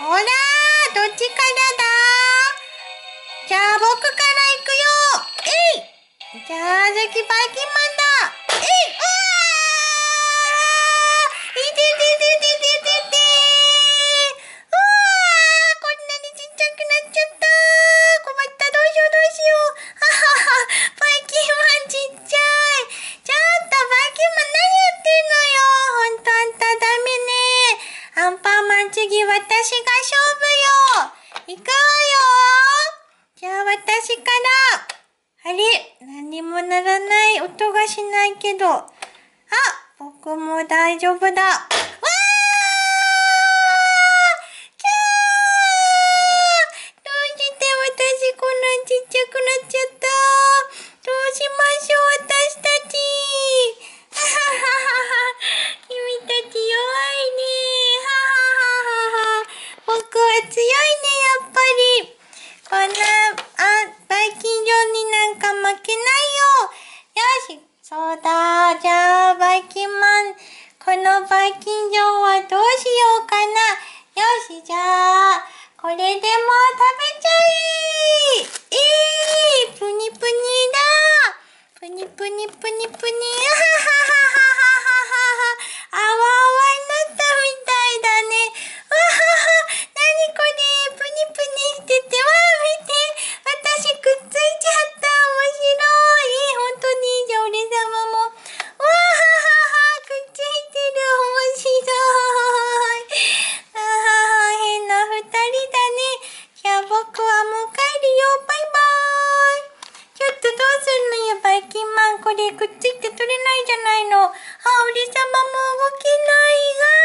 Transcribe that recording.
ほらー、どっちからだ？じゃあ僕から行くよ。えい！じゃあ次バイキンマンだ。えい！うわー！いてててててててー。うわー！こんなにちっちゃくなっちゃったー。困った、どうしようどうしよう。ははは、バイキンマンちっちゃい。ちょっとバイキンマン何やってんのよ。ほんとあんたダメね。アンパンマン次私が勝負よ。行くわよ。じゃあ私から。あれ、何もならない音がしないけど。あ、僕も大丈夫だ。わー！キャー！どうして私こんなちっちゃくなっちゃった？どうしましょう、私たち。はははは。君たち弱いね。ははははは。僕は強いね、やっぱり。こんな、バイキン城になんか負けないよ。よし、そうだ。じゃあ、バイキンマン、このバイキン城はどうしようかな。よし、じゃあ、これでも食べちゃえ。プニプニだ。プニプニプニプニ。あははははははは。あわあわになったみたいだね。わはは、なにこれ、プニプニしてて、わあ、見て、私くっついちゃった。面白い。本当に、じゃあ俺様も。わあははは、くっついてる。面白い。あはは、変な二人だね。じゃあ僕はもう帰るよ。バイバーイ。ちょっとどうするのよ、バイキンマン。これくっついて取れないじゃないの。あ、俺様も動けないが。